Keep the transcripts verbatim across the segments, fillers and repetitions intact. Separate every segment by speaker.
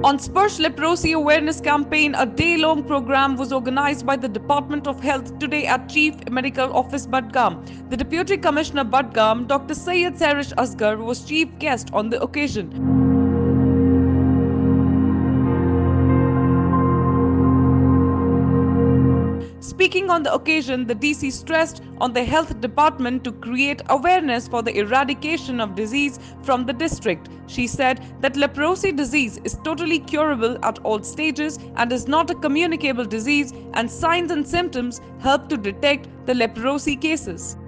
Speaker 1: On Sparsh Leprosy Awareness Campaign, a day-long program was organized by the Department of Health today at Chief Medical Office Budgam. The Deputy Commissioner Budgam, Doctor Syed Sarish Asgar, was chief guest on the occasion. Speaking on the occasion, the D C stressed on the health department to create awareness for the eradication of disease from the district. She said that leprosy disease is totally curable at all stages and is not a communicable disease, and signs and symptoms help to detect the leprosy cases.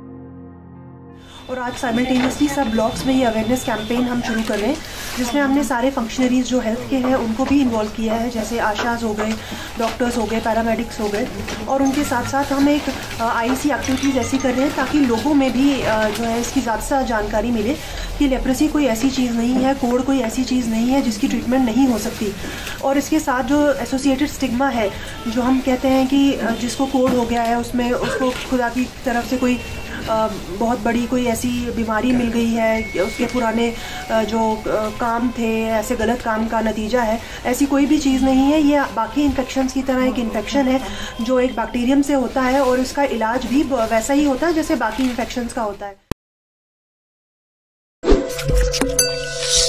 Speaker 2: और आज simultaneously सब blocks में ये awareness campaign हम शुरू कर रहे हैं, जिसमें हमने सारे फंक्शनरीज जो हेल्थ के हैं उनको भी इन्वॉल्व किया है, जैसे आशाज हो गए, डॉक्टर्स हो गए, पैरामेडिक्स हो गए, और उनके साथ साथ हम एक आईसी एक्टिविटीज़ ऐसी कर रहे हैं ताकि लोगों में भी जो है इसकी ज़्यादा से ज़्यादा जानकारी मिले कि लेप्रेसी कोई ऐसी चीज़ नहीं है, कोड कोई ऐसी चीज़ नहीं है जिसकी ट्रीटमेंट नहीं हो सकती। और इसके साथ जो एसोसिएटेड स्टिग्मा है, जो हम कहते हैं कि जिसको कोड हो गया है उसमें उसको खुदा की तरफ से कोई बहुत बड़ी कोई ऐसी बीमारी मिल गई है, उसके पुराने जो काम थे ऐसे गलत काम का नतीजा है, ऐसी कोई भी चीज़ नहीं है। ये बाकी इन्फेक्शंस की तरह एक इन्फेक्शन है जो एक बैक्टीरियम से होता है और इसका इलाज भी वैसा ही होता है जैसे बाकी इन्फेक्शंस का होता है।